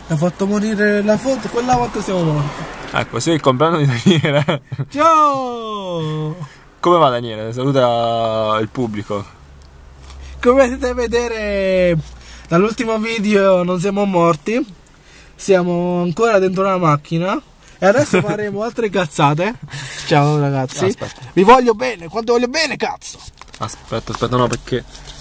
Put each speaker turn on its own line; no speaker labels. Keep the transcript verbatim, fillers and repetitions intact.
Ha fatto morire la foto, quella volta siamo morti.
Ecco, sì, il compleanno di Daniele.
Ciao!
Come va Daniele? Saluta il pubblico.
Come potete vedere dall'ultimo video non siamo morti. Siamo ancora dentro una macchina. E adesso faremo altre cazzate. Ciao ragazzi.
Aspetta.
Vi voglio bene, quanto voglio bene, cazzo!
Aspetta, aspetta, no, perché